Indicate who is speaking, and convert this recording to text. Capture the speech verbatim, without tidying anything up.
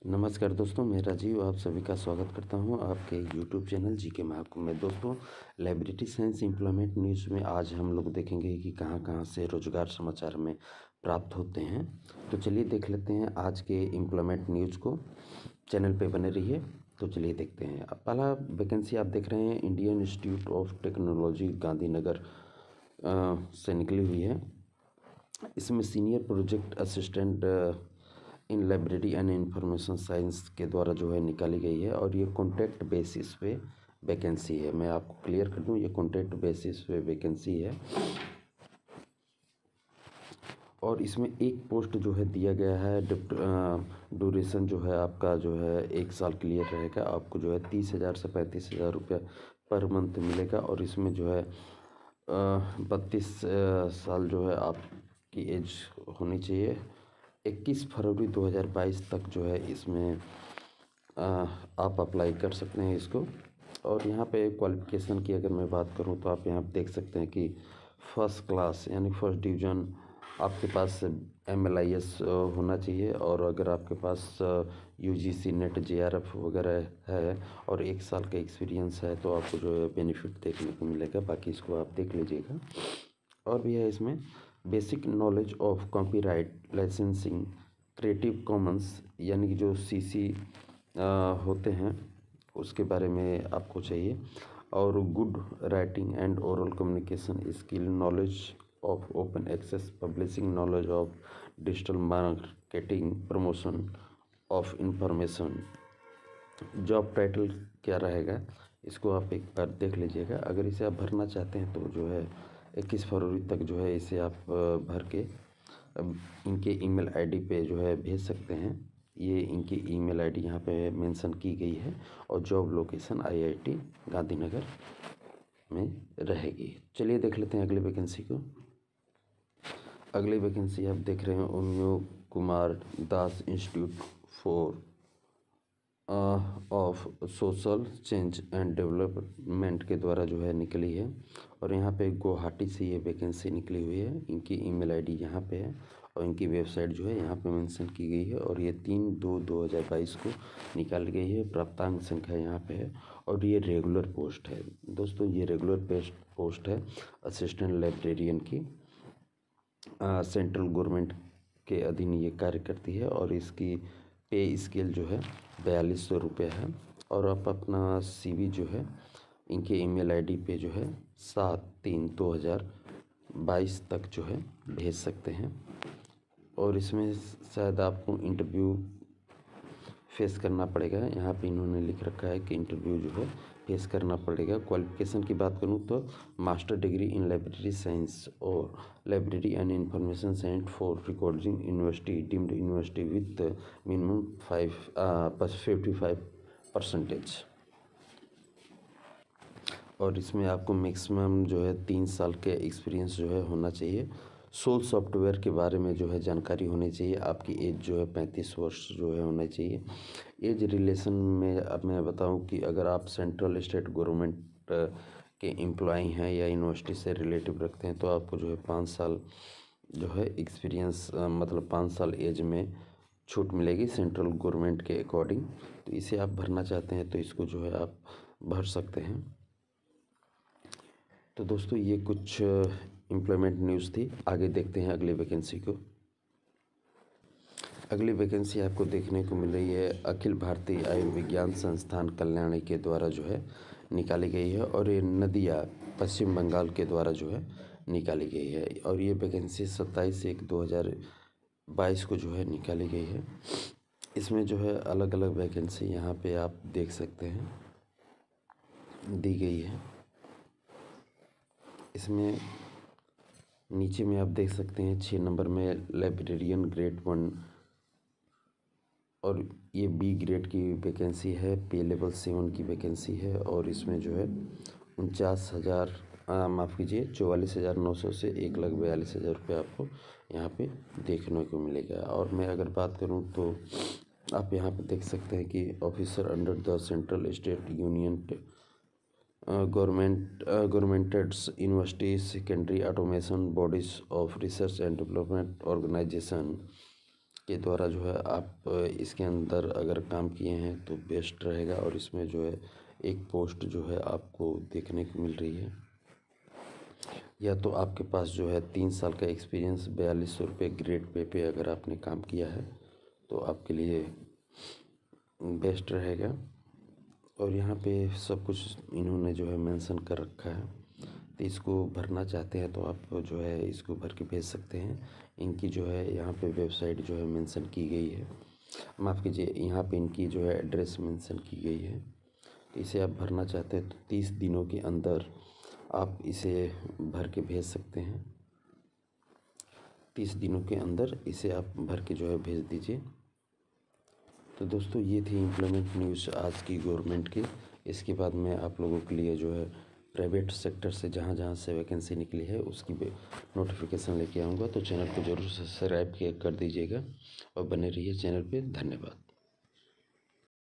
Speaker 1: नमस्कार दोस्तों, मैं राजीव आप सभी का स्वागत करता हूं आपके यूट्यूब चैनल जी के महाकुंभ में। दोस्तों, लाइब्रेरी साइंस एम्प्लॉयमेंट न्यूज़ में आज हम लोग देखेंगे कि कहां-कहां से रोजगार समाचार में प्राप्त होते हैं। तो चलिए देख लेते हैं आज के एम्प्लॉयमेंट न्यूज़ को। चैनल पे बने रहिए। तो चलिए देखते हैं। पहला वैकेंसी आप देख रहे हैं Indian Institute of Technology Gandhinagar uh, से निकली हुई है। इसमें senior project assistant in library and information science के द्वारा जो है निकाली गई है और ये कॉन्ट्रैक्ट बेसिस पे वैकेंसी है। मैं आपको क्लियर कर दूं, ये कॉन्ट्रैक्ट बेसिस पे वैकेंसी है और इसमें एक पोस्ट जो है दिया गया है। ड्यूरेशन जो है आपका जो है एक साल क्लियर रहेगा। आपको जो है तीस हज़ार से पैंतीस हज़ार रुपया पर मंथ मिलेगा और इसमें जो है बत्तीस साल जो है आपकी एज होनी चाहिए। इक्कीस फरवरी दो हज़ार बाईस तक जो है इसमें आ, आप अप्लाई कर सकते हैं इसको। और यहाँ पे क्वालिफ़िकेशन की अगर मैं बात करूँ तो आप यहाँ देख सकते हैं कि फर्स्ट क्लास यानी फर्स्ट डिवीज़न आपके पास एम एल आई एस होना चाहिए और अगर आपके पास U G C NET J R F वगैरह है और एक साल का एक्सपीरियंस है तो आपको जो है बेनिफिट देखने को मिलेगा। बाकी इसको आप देख लीजिएगा। और भी है इसमें basic knowledge of copyright licensing Creative Commons यानी कि जो सी सी होते हैं उसके बारे में आपको चाहिए। और good writing and oral communication skill knowledge of open access publishing knowledge of digital marketing promotion of information. Job title क्या रहेगा इसको आप एक बार देख लीजिएगा। अगर इसे आप भरना चाहते हैं तो जो है इक्कीस फरवरी तक जो है इसे आप भर के इनके ईमेल आईडी पे जो है भेज सकते हैं। ये इनकी ईमेल आईडी यहाँ पे मेंशन की गई है और जॉब लोकेशन आईआईटी गांधीनगर में रहेगी। चलिए देख लेते हैं अगली वैकेंसी को। अगली वैकेंसी आप देख रहे हैं Omeo Kumar Das Institute for of Social Change and Development के द्वारा जो है निकली है और यहाँ पे गुवाहाटी से ये वैकेंसी निकली हुई है। इनकी ईमेल आईडी यहाँ पे है और इनकी वेबसाइट जो है यहाँ पे मेंशन की गई है और ये तीन दो दो हज़ार बाईस को निकाल गई है। प्राप्तांक संख्या यहाँ पे है और ये रेगुलर पोस्ट है। दोस्तों, ये रेगुलर पोस्ट है असिस्टेंट लाइब्रेरियन की। सेंट्रल गवर्नमेंट के अधीन ये कार्य करती है और इसकी पे स्केल जो है बयालीस सौ रुपये है। और आप अपना सीवी जो है इनके ईमेल आईडी पे जो है सात तीन दो हज़ार बाईस तक जो है भेज सकते हैं और इसमें शायद आपको इंटरव्यू फेस करना पड़ेगा। यहाँ पे इन्होंने लिख रखा है कि इंटरव्यू जो है फेस करना पड़ेगा। क्वालिफिकेशन की बात करूँ तो master degree in library science और library and information science for recording university deemed university with minimum five fifty five percentage. और इसमें आपको मैक्सिमम जो है तीन साल के एक्सपीरियंस जो है होना चाहिए। सोल सॉफ्टवेयर के बारे में जो है जानकारी होनी चाहिए। आपकी एज जो है पैंतीस वर्ष जो है होना चाहिए। एज रिलेशन में अब मैं बताऊं कि अगर आप सेंट्रल स्टेट गवर्नमेंट के एम्प्लॉय हैं या यूनिवर्सिटी से रिलेटिव रखते हैं तो आपको जो है पाँच साल जो है एक्सपीरियंस मतलब पाँच साल एज में छूट मिलेगी सेंट्रल गवर्नमेंट के अकॉर्डिंग। तो इसे आप भरना चाहते हैं तो इसको जो है आप भर सकते हैं। तो दोस्तों, ये कुछ एम्प्लॉयमेंट न्यूज़ थी। आगे देखते हैं अगली वैकेंसी को। अगली वैकेंसी आपको देखने को मिल रही है अखिल भारतीय आयुर्विज्ञान संस्थान कल्याणी के द्वारा जो है निकाली गई है और ये नदिया पश्चिम बंगाल के द्वारा जो है निकाली गई है और ये वैकेंसी सत्ताईस एक दो हज़ार बाईस को जो है निकाली गई है। इसमें जो है अलग अलग वैकेंसी यहाँ पे आप देख सकते हैं दी गई है। इसमें नीचे में आप देख सकते हैं छः नंबर में लाइब्रेरियन ग्रेड वन और ये बी ग्रेड की वैकेंसी है। पे लेवल सेवन की वैकेंसी है और इसमें जो है उनचास हज़ार माफ़ कीजिए चौवालीस हज़ार नौ सौ से एक लाख बयालीस हज़ार रुपये आपको यहाँ पे देखने को मिलेगा। और मैं अगर बात करूँ तो आप यहाँ पे देख सकते हैं कि officer under the central state union government government aided university secondary automation bodies of research and development organisation के द्वारा जो है आप इसके अंदर अगर काम किए हैं तो बेस्ट रहेगा। और इसमें जो है एक पोस्ट जो है आपको देखने को मिल रही है, या तो आपके पास जो है तीन साल का एक्सपीरियंस बयालीस सौ रुपये ग्रेड पे पे अगर आपने काम किया है तो आपके लिए बेस्ट रहेगा। और यहाँ पे सब कुछ इन्होंने जो है मेंशन कर रखा है, तो इसको भरना चाहते हैं तो आप जो है इसको भर के भेज सकते हैं। इनकी जो है यहाँ पे वेबसाइट जो है मेंशन की गई है, माफ़ कीजिए, यहाँ पे इनकी जो है एड्रेस मेंशन की गई है। तो इसे आप भरना चाहते हैं तो तीस दिनों के अंदर आप इसे भर के भेज सकते हैं। तीस दिनों के अंदर इसे आप भर के जो है भेज दीजिए। तो दोस्तों ये थी इम्प्लॉयमेंट न्यूज़ आज की गवर्नमेंट की। इसके बाद मैं आप लोगों के लिए जो है प्राइवेट सेक्टर से जहाँ जहाँ से वैकेंसी निकली है उसकी नोटिफिकेशन लेके आऊँगा। तो चैनल को ज़रूर सब्सक्राइब कर दीजिएगा और बने रहिए चैनल पे। धन्यवाद।